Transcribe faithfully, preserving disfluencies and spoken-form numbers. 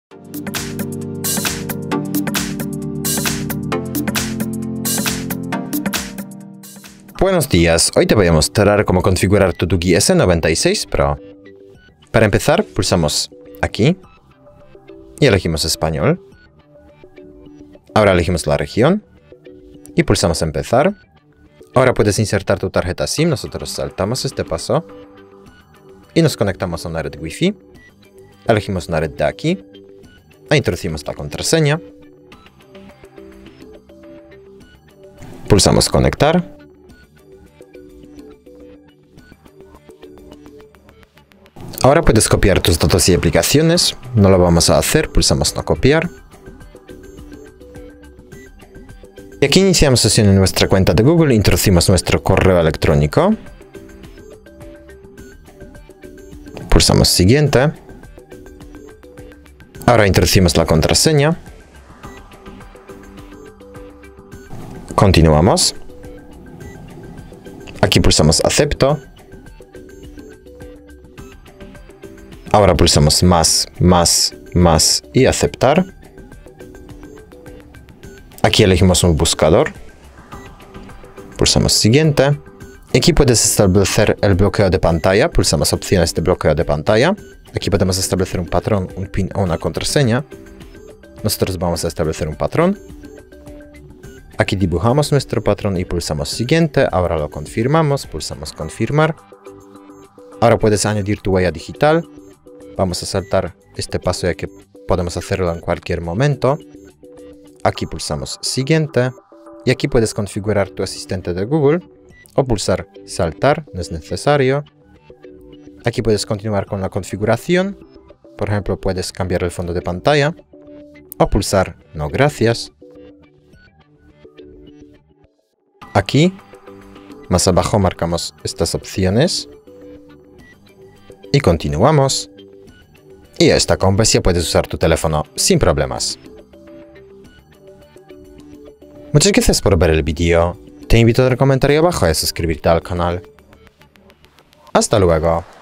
Buenos días, hoy te voy a mostrar cómo configurar tu Tugi S noventa y seis Pro. Para empezar, pulsamos aquí y elegimos español. Ahora elegimos la región y pulsamos empezar. Ahora puedes insertar tu tarjeta SIM, nosotros saltamos este paso y nos conectamos a una red Wi-Fi. Elegimos una red de aquí e introducimos la contraseña. Pulsamos conectar. Ahora puedes copiar tus datos y aplicaciones. No lo vamos a hacer, pulsamos no copiar. Y aquí iniciamos sesión en nuestra cuenta de Google, introducimos nuestro correo electrónico. Pulsamos siguiente. Ahora introducimos la contraseña. Continuamos. Aquí pulsamos acepto. Ahora pulsamos más, más, más y aceptar. Aquí elegimos un buscador. Pulsamos siguiente. Aquí puedes establecer el bloqueo de pantalla. Pulsamos opciones de bloqueo de pantalla. Aquí podemos establecer un patrón, un pin o una contraseña. Nosotros vamos a establecer un patrón. Aquí dibujamos nuestro patrón y pulsamos siguiente. Ahora lo confirmamos. Pulsamos confirmar. Ahora puedes añadir tu huella digital. Vamos a saltar este paso ya que podemos hacerlo en cualquier momento. Aquí pulsamos siguiente. Y aquí puedes configurar tu asistente de Google. O pulsar saltar, no es necesario. Aquí puedes continuar con la configuración. Por ejemplo, puedes cambiar el fondo de pantalla. O pulsar no gracias. Aquí, más abajo marcamos estas opciones. Y continuamos. Y esta comba ya puedes usar tu teléfono sin problemas. Muchas gracias por ver el vídeo. Te invito a dar comentario abajo y a suscribirte al canal. Hasta luego.